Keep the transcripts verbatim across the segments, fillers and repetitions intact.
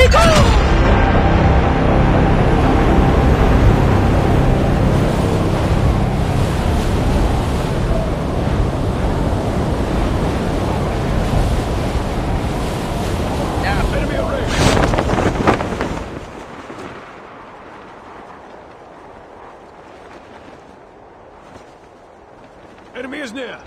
Enemy is near.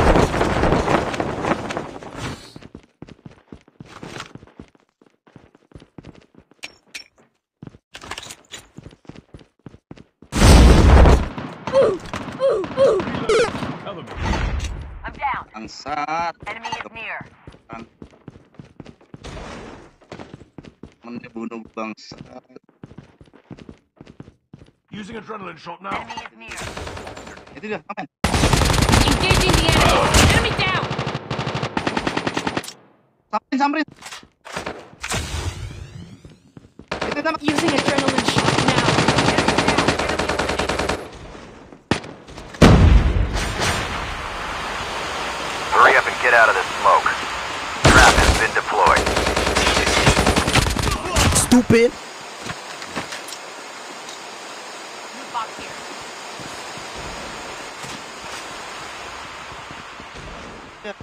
Cover me. I'm down. Bangsat. Enemy is near. Temennya bunuh bangsat. Using adrenaline shot now. Enemy is near. Itu dia, aman. Engaging the enemy. Enemy down. Samperin, samperin. Itu dia. Using adrenaline shot now. Hurry up and get out of this smoke. Trap has been deployed. Stupid. New box here. Yeah.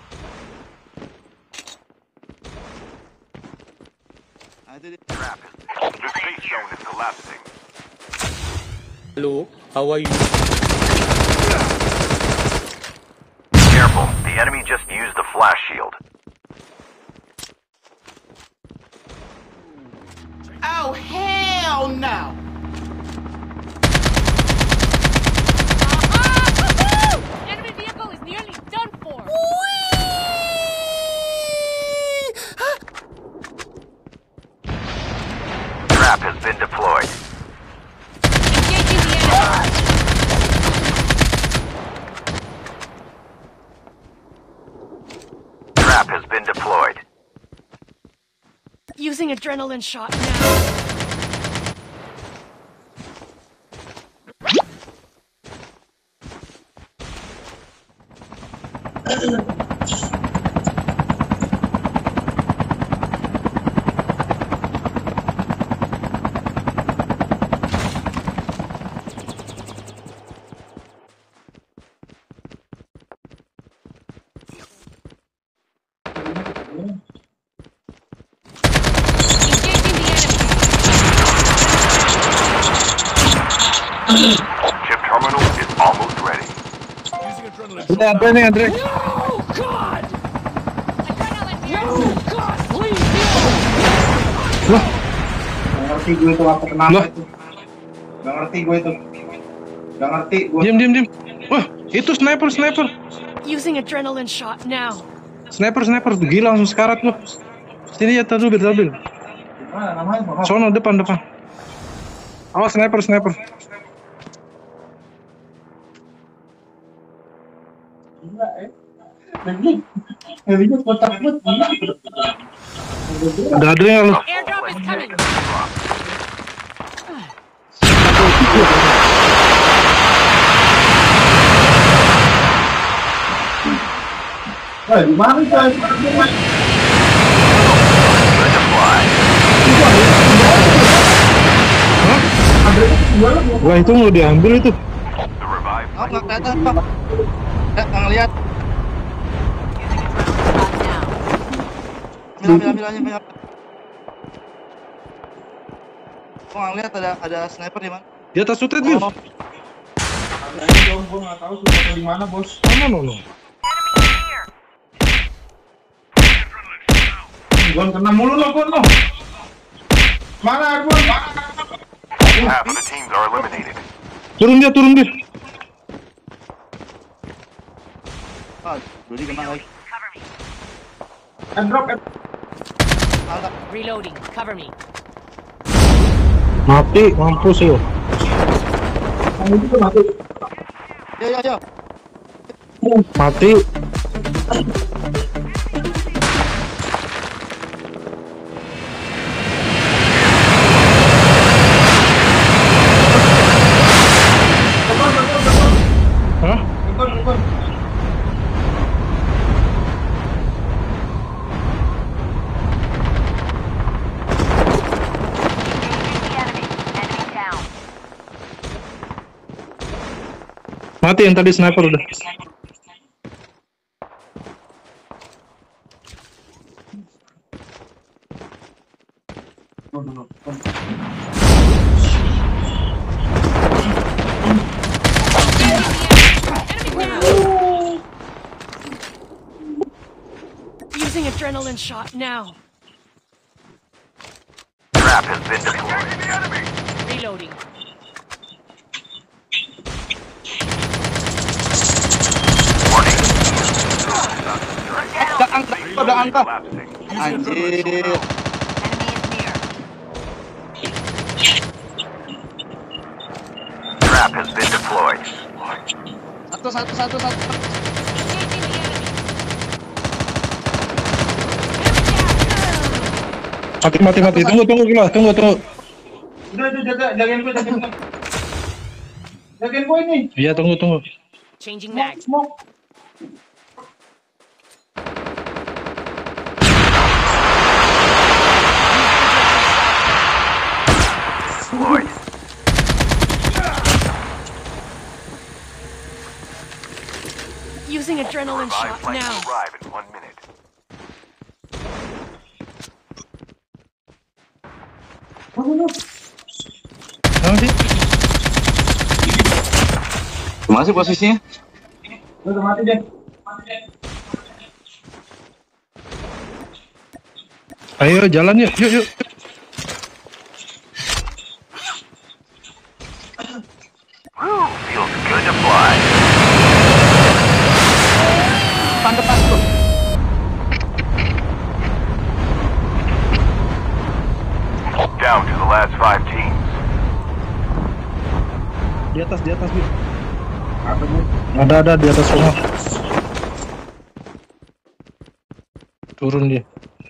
I did it. Trap is... The safe zone is collapsing. Hello, how are you? Careful, the enemy just used the flash shield. Oh, hell no! Uh-huh. Enemy vehicle is nearly done for. Trap has been deployed. Engaging the enemy. Trap has been deployed. Using adrenaline shot now. Chip terminal is almost ready. Using adrenaline Ini shot Andre nih Andre. No, God! Adrenaline here. No, God, please, Wah, Gak ngerti gue itu apa kenapa Loh. itu. Gak ngerti gue itu. Gak ngerti gue. diam diam diam. Wah, itu sniper sniper. Using adrenaline shot now. Sniper sniper gila langsung sekarat loh. Sini ya taruh taruh. Gimana namanya? Bapak? Sono depan depan. Awas sniper sniper. Gila eh. Jadi, jadi gue takut. Ada ada yang lu. Airdrop is coming. Wah, gimana coy? Wah itu mau diambil itu. The revived Oh, nggak kelihatan, Pak. Nggak, nggak ngeliat. Ambil, ambil, ambil, ambil, ambil. Gua nggak ngeliat ada ada sniper di mana. Di atas sutret Bill. Oh, Ini dong, gue nggak tahu sudah di mana bos. No no no. Gue kena mulu lo, gue lo. Mana gue? half of the teams are eliminated. Turun dia turun dia. Ah, Dodi kena lagi. Cover me. Airdrop, eh. Mantap. Reloading. Cover me. Mati mampus lo. Kamu itu mati. Yo, yo, yo. Mati. Hah? Bukan, bukan. Mati yang tadi sniper udah. Using adrenaline shot now. Trap has been deployed. Reloading. Warning. Ada angka, ada angka. Collapsing. Using Anjir. Trap has been deployed. Satu, satu, satu, satu. Mati mati mati. Tunggu tunggu gila. Tunggu tunggu. Udah, udah, jaga, jagain gue, jagain gue. Jagain gue ini. Iya tunggu tunggu. Changing Smoke, mag. smoke. Deployed. Using adrenaline Revive shot flight now. will arrive in one minute. Mana sih? Gimana sih posisinya? Udah mati deh. Ayo jalan yuk yuk yuk. Feels good to fly. Depan, depan tuh. Down to the last five teams. Di atas di atas yuk. Apa gue? Ada ada di atas rumah. Turun dia.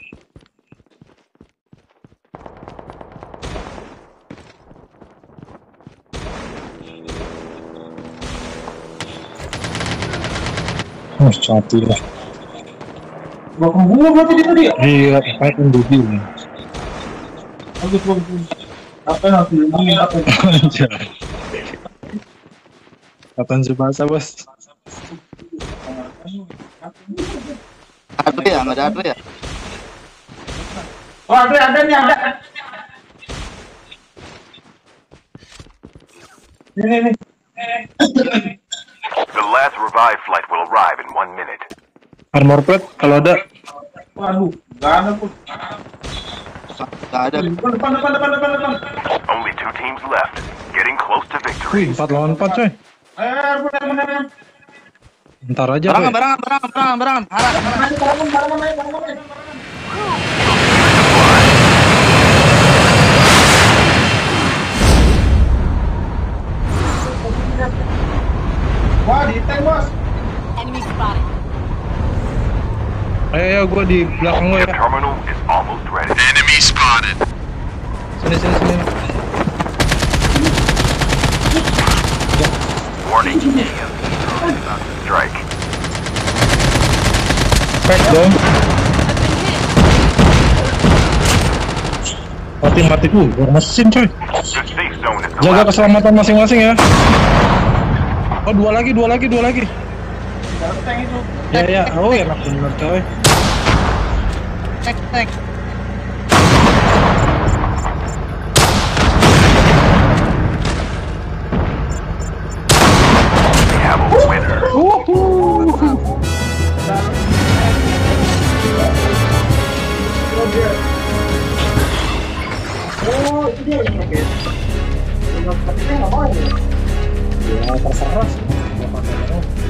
Oh, mati lah. Bakal gua berarti dia tadi ya? Iya, pakai mobil. Bagus, bagus. Apa yang harus dilindungi? Apa yang Kapan sih bahasa bos? Ada ya, nggak ada ada ya. Oh, ada, ada nih, ada. Ini, nih. The last revive flight will arrive in one minute. Armor plate kalau ada. Waduh, nggak ada pun. Nggak ada. Depan, depan, depan, depan, depan, depan. Only two teams left. Getting close to victory. Wih, empat lawan empat coy. Eh, benar, benar, benar. Ntar aja Barangan, coy. barangan, barangan, barangan, barangan. Harap. Barangan, barangan, barangan, barangan, barangan. Wah, di tank, bos. Enemy spotted. Ayo ayo gua di belakang lo Your ya. terminal is almost ready. Enemy spotted. Sini sini sini. Warning. A M P drone is about to strike. Crack dong. Mati matiku, gua mesin coy. The safe zone is Jaga collapsing. keselamatan masing-masing ya. Oh dua lagi, dua lagi, dua lagi. Dalam tank itu. Ya ya, oh enak bener coy. Tek, tek. We have a winner. Oh, itu dia yang pakai. Tapi saya nggak mau ya. Ya terserah sih. Gua pakai.